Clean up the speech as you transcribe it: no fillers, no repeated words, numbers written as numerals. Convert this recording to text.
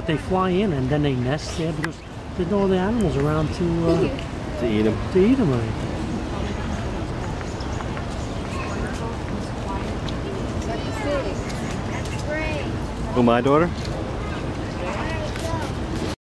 they fly in and then they nest there because there's no other animals around to eat them. To eat them or anything. Oh, my daughter?